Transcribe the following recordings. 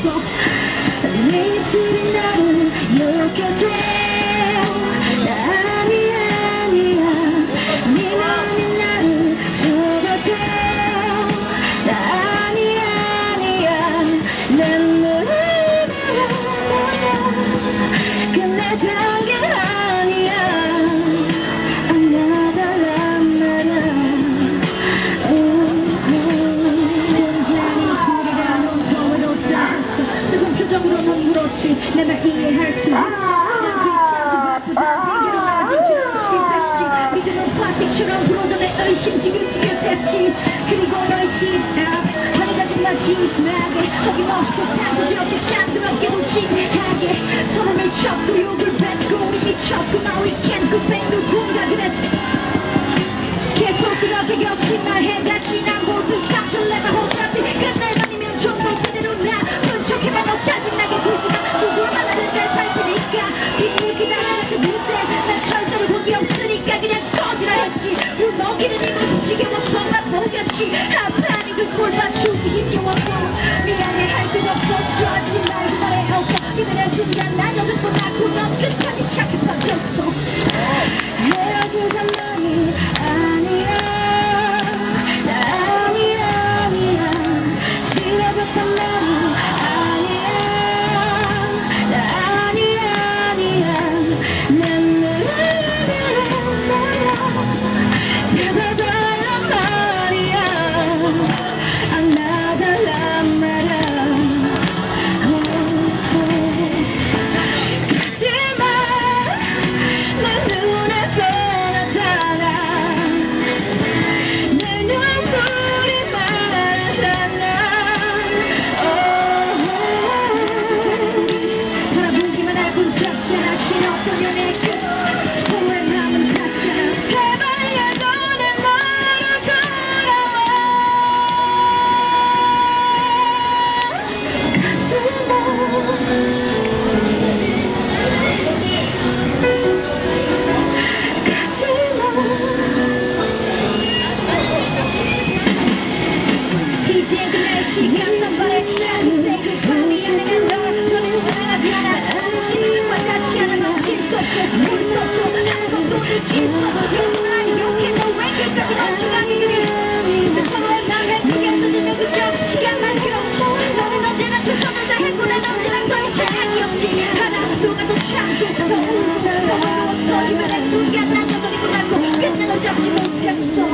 멈췄어. 네 입술이 나를 욕해도 나 아니야 네 마음이 나를 적어도 나 아니야 눈물을 흘려 끝내던 게 아니야 안나달란 말야. 표정으로 넌 물었지 내 말 이해할 수 있어. 난 그렇지 않고 바쁘다 핑계로 사라진 죄를 실패했지. 믿음은 플라스틱처럼 부러져 내 의심 지긋지긋했지. 그리고 너의 집앞 허리가지 마지막에 어김없이 폭탄 터지없이 찬스럽게 무식하게 서로 밀쳤고 욕을 뱉고 우리 미쳤고 Now we can't go back 누군가 그랬지. 계속 그렇게 겹치 말해 다시 난 모든 상처를 내가 어차피 끝내다니면 정말 제대로 나 척해만 너 짜증나게 굴지마. 누굴 만나든 잘 살 테니까 뒤늦게 다시 같은 그때 난 절대로 복이 없으니까 그냥 꺼지라 했지. 물 먹이는 이 모습 지겨워서 나 보겠지. 아파니 그 꼴 맞추기 힘겨워서 미안해 할 것 없어. 좋아하지 말고 말해 어서 믿으려 순간 난 여전히 낳고 넌 끝까지 착해 빠졌어. 헤어진 사람이 아니야 나 아니야 싫어졌단 말이 시간 선발에 나를 say goodbye. 미안해 널 더는 사랑하지 않아. 진심이 와닿지 않으면 질 수 없고 볼 수 없어. 아무것도 느낄 수 없어. 그렇지만 아니 이렇게 너 왜 끝까지 멈춰가게 그래. 근데 서로의 마음에 크게 흔들면 그저 시간만 길었지. 너는 언제나 최선을 다했고 난 언제나 더 이상이었지. 하나도 가도 참고 더 울고 더 외로웠어. 이별의 순간 난 여전히 고맙고 끝내 널 잡지 못했어.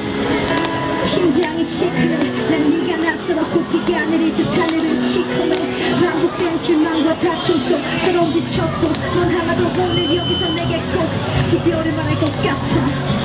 심장이 시큰해 난 네가 낯설었고 비가 내릴 듯한 일은 시커매. 반복된 실망과 다툼 속 서러움 지쳤고 넌 하나도 없는 여기서 내게 꼭 이별을 말할 것 같아.